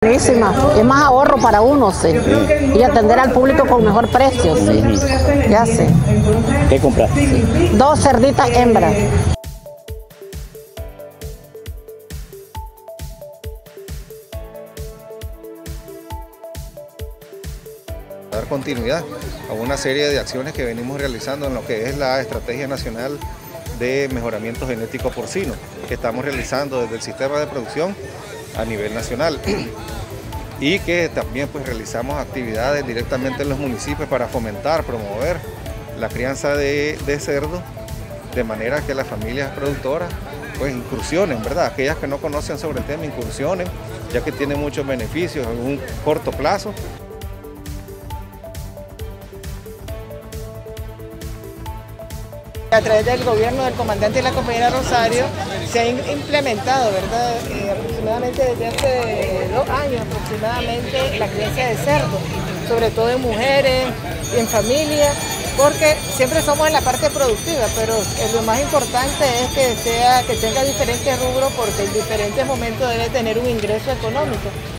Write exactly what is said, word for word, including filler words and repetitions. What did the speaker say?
Buenísima, es más ahorro para uno, sí, y atender al público con mejor precio, sí, ya sé. ¿Qué compraste? Sí. Dos cerditas hembras. Dar continuidad a una serie de acciones que venimos realizando en lo que es la Estrategia Nacional de Mejoramiento Genético Porcino, que estamos realizando desde el sistema de producción a nivel nacional y que también pues realizamos actividades directamente en los municipios para fomentar, promover la crianza de, de cerdos, de manera que las familias productoras pues incursionen, ¿verdad? Aquellas que no conocen sobre el tema incursionen, ya que tiene muchos beneficios en un corto plazo. A través del gobierno del comandante y la compañera Rosario se ha implementado, ¿verdad? Eh, aproximadamente desde hace dos años aproximadamente la crianza de cerdos, sobre todo en mujeres y en familia, porque siempre somos en la parte productiva, pero lo más importante es que sea que tenga diferentes rubros, porque en diferentes momentos debe tener un ingreso económico.